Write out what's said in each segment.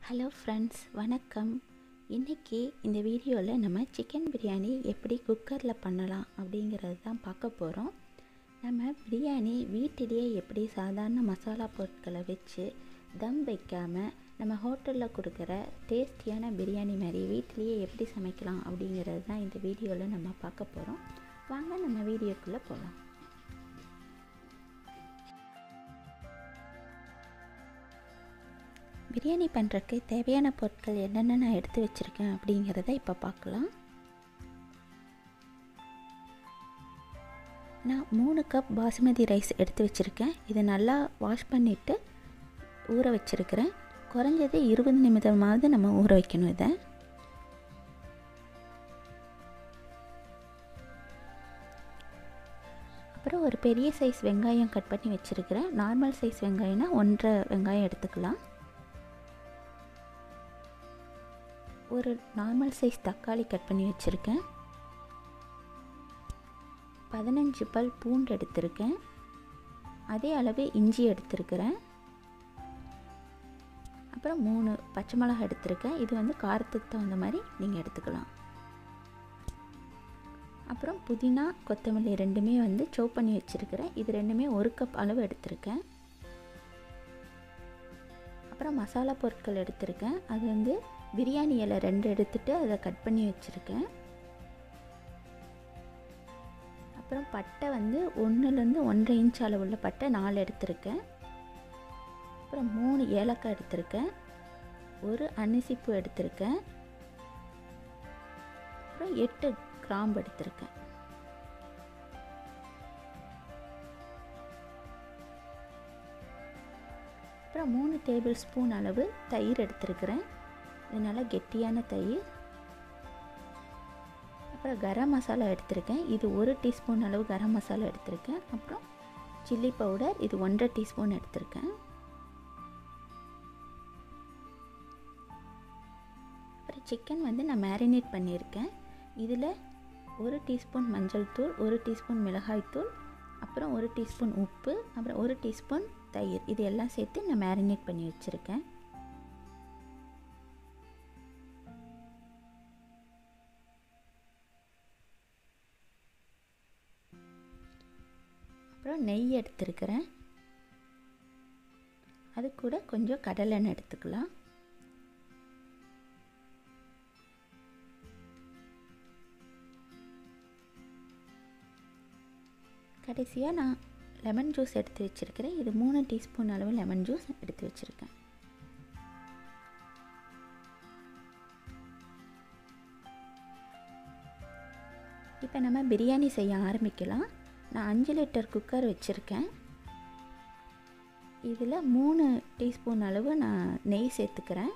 Hello friends, வணக்கம். இன்றைக்கி இந்த வீடியோவில் நம்ம சிக்கன் பிரியாணி எப்படி குக்கரில் பண்ணலாம் அப்படிங்கிறது தான் பார்க்க போகிறோம். நம்ம பிரியாணி வீட்டிலேயே எப்படி சாதாரண மசாலா பொருட்களை வச்சு தம் வைக்காமல் நம்ம ஹோட்டலில் கொடுக்குற டேஸ்டியான பிரியாணி மாதிரி வீட்டிலேயே எப்படி சமைக்கலாம் அப்படிங்கிறது தான் இந்த வீடியோவில் நம்ம பார்க்க போகிறோம். வாங்க நம்ம வீடியோக்குள்ளே போகலாம். பிரியாணி பண்ணுறதுக்கு தேவையான பொருட்கள் என்னென்ன நான் எடுத்து வச்சுருக்கேன் அப்படிங்கிறத இப்போ பார்க்கலாம். நான் 3 கப் பாசுமதி ரைஸ் எடுத்து வச்சுருக்கேன். இதை நல்லா வாஷ் பண்ணிவிட்டு ஊற வச்சுருக்கிறேன். குறைஞ்சது 20 நிமிடமாவது நம்ம ஊற வைக்கணும். இதை அப்புறம் ஒரு பெரிய சைஸ் வெங்காயம் கட் பண்ணி வச்சுருக்கிறேன். நார்மல் சைஸ் வெங்காயம்னா 1.5 வெங்காயம் எடுத்துக்கலாம். ஒரு நார்மல் சைஸ் தக்காளி கட் பண்ணி வச்சுருக்கேன். 15 பல் பூண்டு எடுத்திருக்கேன். அதே அளவு இஞ்சி எடுத்திருக்கிறேன். அப்புறம் 3 பச்சை மிளகாய் எடுத்திருக்கேன். இது காரத்துக்கு தகுந்த மாதிரி நீங்கள் எடுத்துக்கலாம். அப்புறம் புதினா கொத்தமல்லி ரெண்டுமே சோப் பண்ணி வச்சுருக்கிறேன். இது ரெண்டுமே 1 கப் அளவு எடுத்திருக்கேன். அப்புறம் மசாலா பொருட்கள் எடுத்திருக்கேன். அது பிரியாணி இலை 2 எடுத்துகிட்டு அதை கட் பண்ணி வச்சுருக்கேன். அப்புறம் பட்டை 1லேருந்து 1.5 இன்ச் அளவுள்ள பட்டை 4 எடுத்திருக்கேன். அப்புறம் 3 ஏலக்காய் எடுத்திருக்கேன். ஒரு அன்னாசிப்பூ எடுத்திருக்கேன். அப்புறம் 8 கிராம்பு எடுத்திருக்கேன். அப்புறம் 3 டேபிள் ஸ்பூன் அளவு தயிர் எடுத்திருக்கிறேன். இது நல்லா கெட்டியான தயிர். அப்புறம் கரம் மசாலா எடுத்திருக்கேன். இது 1 டீஸ்பூன் அளவு கரம் மசாலா எடுத்திருக்கேன். அப்புறம் சில்லி பவுடர் இது 1.5 டீஸ்பூன் எடுத்திருக்கேன். அப்புறம் சிக்கன் நான் மேரினேட் பண்ணியிருக்கேன். இதில் 1 டீஸ்பூன் மஞ்சள் தூள், 1 டீஸ்பூன் மிளகாய் தூள், அப்புறம் 1 டீஸ்பூன் உப்பு, அப்புறம் 1 டீஸ்பூன் தயிர், இது எல்லாம் சேர்த்து நான் மேரினேட் பண்ணி வச்சுருக்கேன். அப்புறம் நெய் எடுத்துருக்கிறேன். அது கூட கொஞ்சம் கடலெண்ணெய் எடுத்துக்கலாம். கடைசியாக நான் லெமன் ஜூஸ் எடுத்து வச்சுருக்கிறேன். இது 3 டீஸ்பூன் அளவு லெமன் ஜூஸ் எடுத்து வச்சுருக்கேன். இப்போ நம்ம பிரியாணி செய்ய ஆரம்பிக்கலாம். நான் 5 லிட்டர் குக்கர் வச்சுருக்கேன். இதில் 3 டீஸ்பூன் அளவு நான் நெய் சேர்த்துக்கிறேன்.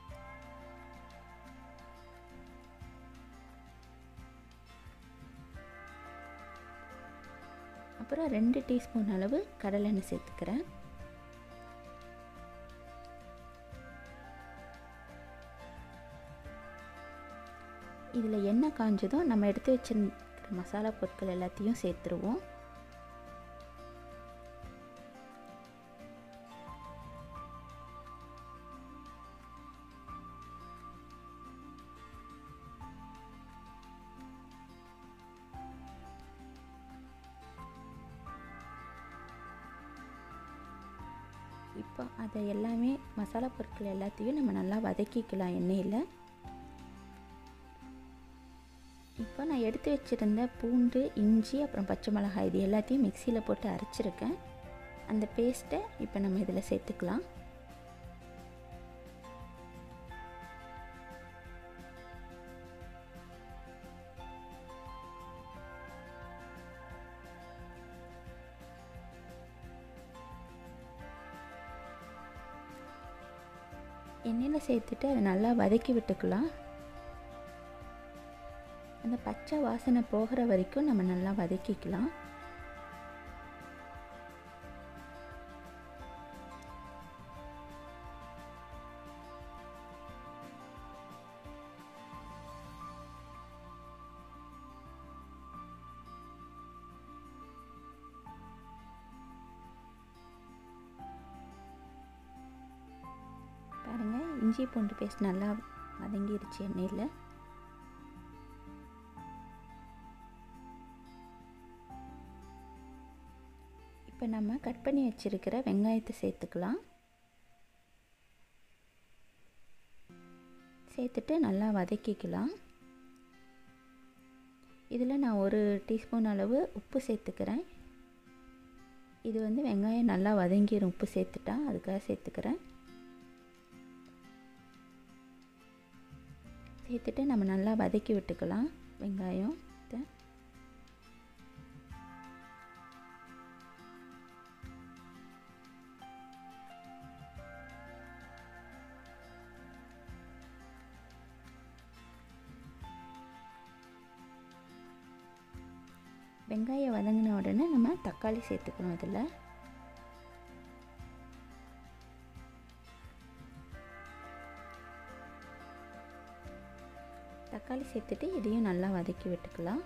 அப்புறம் 2 டீஸ்பூன் அளவு கடலெண்ணெய் சேர்த்துக்கிறேன். இதில் எண்ணெய் காஞ்சதும் நம்ம எடுத்து வச்சிருக்கிற மசாலா பொருட்கள் எல்லாத்தையும் சேர்த்துருவோம். இப்போ அதை எல்லாமே மசாலா பொருட்கள் எல்லாத்தையும் நம்ம நல்லா வதக்கிக்கலாம் எண்ணெயில். இப்போ நான் எடுத்து வச்சுருந்த பூண்டு, இஞ்சி, அப்புறம் பச்சை மிளகாய் இது எல்லாத்தையும் மிக்சியில் போட்டு அரைச்சிருக்கேன். அந்த பேஸ்ட்டை இப்போ நம்ம இதில் சேர்த்துக்கலாம். எண்ணெயில் சேர்த்துட்டு அதை நல்லா வதக்கி விட்டுக்கலாம். அந்த பச்சை வாசனை போகிற வரைக்கும் நம்ம நல்லா வதக்கிக்கலாம். பாருங்கள், இஞ்சி பூண்டு பேஸ்ட் நல்லா வதங்கிடுச்சு எண்ணெயில். இப்போ நம்ம கட் பண்ணி வச்சுருக்கிற வெங்காயத்தை சேர்த்துக்கலாம். சேர்த்துட்டு நல்லா வதக்கிக்கலாம். இதில் நான் 1 டீஸ்பூன் அளவு உப்பு சேர்த்துக்கிறேன். இது வந்து வெங்காயம் நல்லா வதங்கிடும் உப்பு சேர்த்துட்டா, அதுக்காக சேர்த்துக்கிறேன். சேர்த்துட்டு நம்ம நல்லா வதக்கி விட்டுக்கலாம் வெங்காயம். வெங்காயம் வதங்கின உடனே நம்ம தக்காளி சேர்த்துக்கணும். இதில் தக்காளி சேர்த்துட்டு இதையும் நல்லா வதக்கி விட்டுக்கலாம்.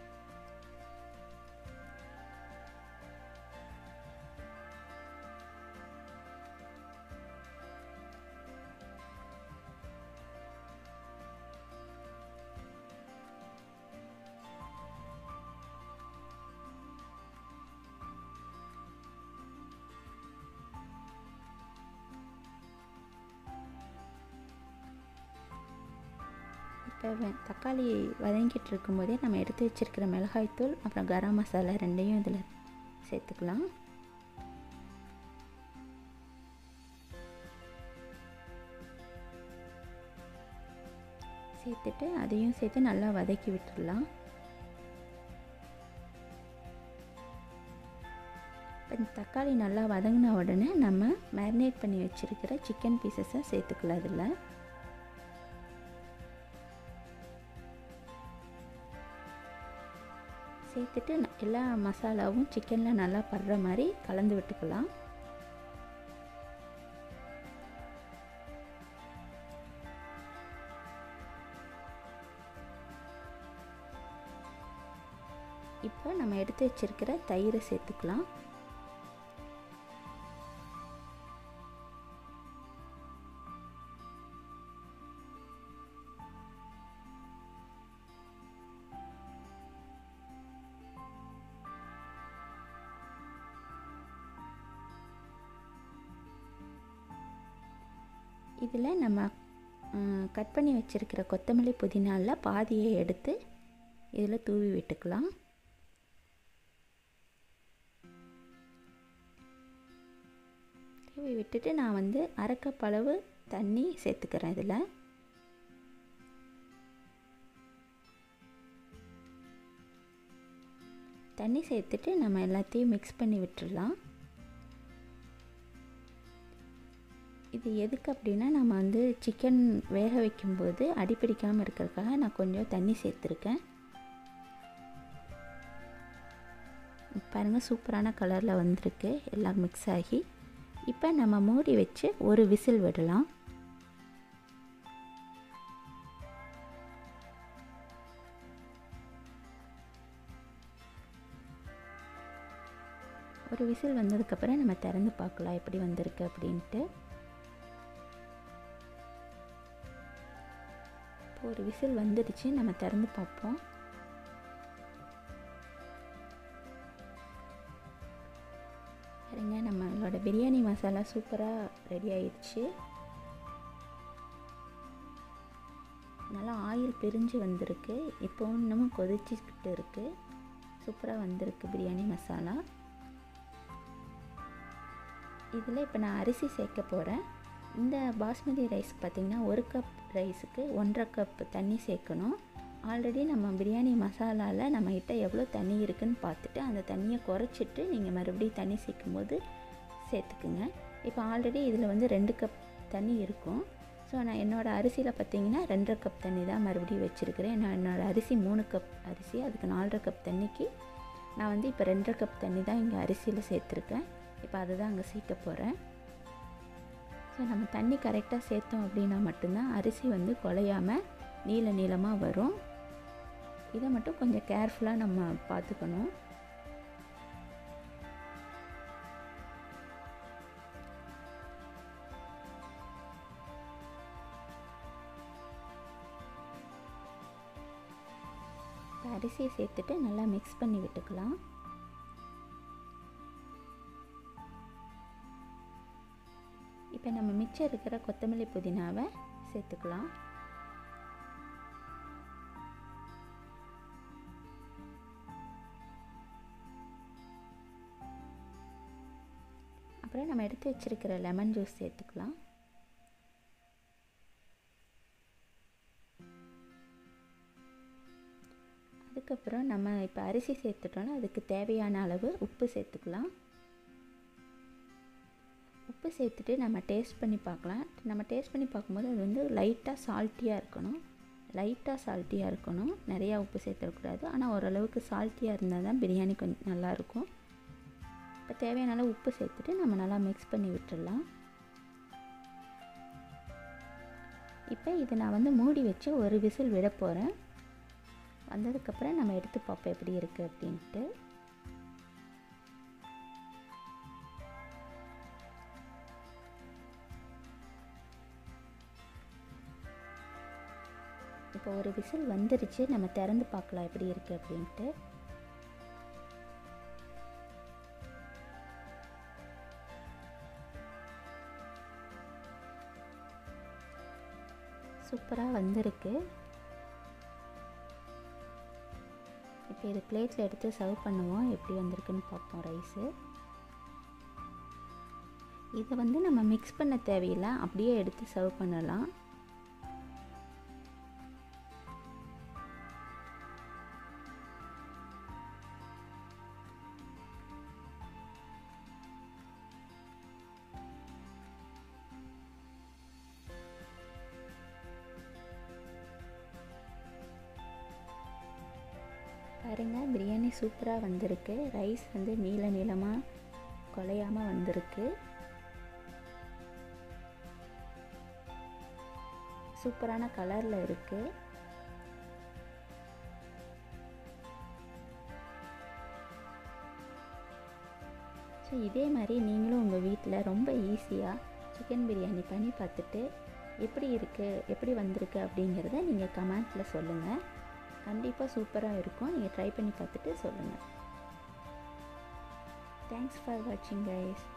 இப்போ தக்காளி வதங்கிட்டு இருக்கும்போதே நம்ம எடுத்து வச்சுருக்கிற மிளகாய்த்தூள் அப்புறம் கரம் மசாலா ரெண்டையும் இதில் சேர்த்துக்கலாம். சேர்த்துட்டு அதையும் சேர்த்து நல்லா வதக்கி விட்டுடலாம். இப்போ தக்காளி நல்லா வதங்கின உடனே நம்ம மேரினேட் பண்ணி வச்சுருக்கிற சிக்கன் பீசஸை சேர்த்துக்கலாம். அதில் சேர்த்துட்டு எல்லா மசாலாவும் சிக்கனில் நல்லா படுற மாதிரி கலந்து விட்டுக்கலாம். இப்போ நம்ம எடுத்து வச்சிருக்கிற தயிரை சேர்த்துக்கலாம். இதில் நம்ம கட் பண்ணி வச்சுருக்கிற கொத்தமல்லி புதினாவில் பாதியை எடுத்து இதில் தூவி விட்டுக்கலாம். தூவி விட்டுட்டு நான் வந்து 1/2 கப் அளவு தண்ணி சேர்த்துக்கிறேன். இதில் தண்ணி சேர்த்துட்டு நம்ம எல்லாத்தையும் மிக்ஸ் பண்ணி விட்டுடலாம். இது எதுக்கு அப்படின்னா, நம்ம வந்து சிக்கன் வேக வைக்கும்போது அடிப்பிடிக்காமல் இருக்கிறதுக்காக நான் கொஞ்சம் தண்ணி சேர்த்துருக்கேன். பாருங்கள், சூப்பரான கலரில் வந்திருக்கு எல்லாம் மிக்ஸ் ஆகி. இப்போ நம்ம மூடி வச்சு ஒரு விசில் விடலாம். ஒரு விசில் வந்ததுக்கப்புறம் நம்ம திறந்து பார்க்கலாம் எப்படி வந்திருக்கு அப்படின்ட்டு. ஒரு விசில் வந்துடுச்சு, நம்ம திறந்து பார்ப்போம். பாருங்க, நம்மளோட பிரியாணி மசாலா சூப்பராக ரெடி ஆயிடுச்சு. நல்லா ஆயில் பிரிஞ்சு வந்திருக்கு. இப்போ இன்னமும் கொதிச்சுக்கிட்டு இருக்குது. சூப்பராக வந்திருக்கு பிரியாணி மசாலா. இதில் இப்போ நான் அரிசி சேர்க்க போகிறேன். இந்த பாஸ்மதி ரைஸ் பார்த்திங்கன்னா 1 கப் ரைஸுக்கு 1.5 கப் தண்ணி சேர்க்கணும். ஆல்ரெடி நம்ம பிரியாணி மசாலாவில் நம்மகிட்ட எவ்வளோ தண்ணி இருக்குதுன்னு பார்த்துட்டு அந்த தண்ணியை குறைச்சிட்டு நீங்கள் மறுபடியும் தண்ணி சேர்க்கும்போது சேர்த்துக்குங்க. இப்போ ஆல்ரெடி இதில் வந்து 2 கப் தண்ணி இருக்கும். ஸோ நான் என்னோடய அரிசியில் பார்த்திங்கன்னா 2.5 கப் தண்ணி தான் மறுபடியும் வச்சுருக்கிறேன். நான் என்னோடய அரிசி 3 கப் அரிசி, அதுக்கு 4.5 கப் தண்ணிக்கு நான் வந்து இப்போ 2.5 கப் தண்ணி தான் இங்கே அரிசியில் சேர்த்துருக்கேன். இப்போ அதை தான் அங்கே சேர்க்க போகிறேன். ஸோ நம்ம தண்ணி கரெக்டாக சேர்த்தோம் அப்படின்னா மட்டும்தான் அரிசி வந்து குலையாமல் நீளமாக வரும். இதை மட்டும் கொஞ்சம் கேர்ஃபுல்லாக நம்ம பார்த்துக்கணும். அரிசியை சேர்த்துட்டு நல்லா மிக்ஸ் பண்ணி விட்டுக்கலாம். இப்போ நம்ம மிச்சம் இருக்கிற கொத்தமல்லி புதினாவை சேர்த்துக்கலாம். அப்புறம் நம்ம எடுத்து வச்சிருக்கிற லெமன் ஜூஸ் சேர்த்துக்கலாம். அதுக்கப்புறம் நம்ம இப்போ அரிசி சேர்த்துட்டோன்னா அதுக்கு தேவையான அளவு உப்பு சேர்த்துக்கலாம். உப்பு சேர்த்துட்டு நம்ம டேஸ்ட் பண்ணி பார்க்கலாம். நம்ம டேஸ்ட் பண்ணி பார்க்கும்போது அது வந்து லைட்டாக சால்ட்டியாக இருக்கணும். நிறையா உப்பு சேர்த்துடக்கூடாது. ஆனால் ஓரளவுக்கு சால்ட்டியாக இருந்தால் தான் பிரியாணி கொஞ்சம் நல்லாயிருக்கும். இப்போ தேவையான அளவு உப்பு சேர்த்துட்டு நம்ம நல்லா மிக்ஸ் பண்ணி விட்டுடலாம். இப்போ இதை நான் வந்து மூடி வச்சு ஒரு விசில் விட போகிறேன். வந்ததுக்கப்புறம் நம்ம எடுத்து பார்ப்போம் எப்படி இருக்குது அப்படின்ட்டு. இப்போ ஒரு விசில் வந்துருச்சு. நம்ம திறந்து பார்க்கலாம் எப்படி இருக்குது அப்படின்ட்டு. சூப்பராக வந்திருக்கு. இப்போ இது பிளேட்டில் எடுத்து சர்வ் பண்ணுவோம். எப்படி வந்திருக்குன்னு பார்ப்போம் ரைஸு. இதை வந்து நம்ம மிக்ஸ் பண்ண தேவையில்லை, அப்படியே எடுத்து சர்வ் பண்ணலாம். பாருங்கள், பிரியாணி சூப்பராக வந்திருக்கு. ரைஸ் வந்து நீளமாக குலையாமல் வந்திருக்கு. சூப்பரான கலரில் இருக்குது. ஸோ இதே மாதிரி நீங்களும் உங்கள் வீட்டில் ரொம்ப ஈஸியாக சிக்கன் பிரியாணி பண்ணி பார்த்துட்டு எப்படி இருக்குது, எப்படி வந்திருக்கு அப்படிங்கிறத நீங்கள் கமெண்ட்டில் சொல்லுங்கள். கண்டிப்பாக சூப்பராக இருக்கும். நீங்கள் ட்ரை பண்ணி பார்த்துட்டு சொல்லுங்கள். தேங்க்ஸ் ஃபார் வாட்சிங் கைஸ்.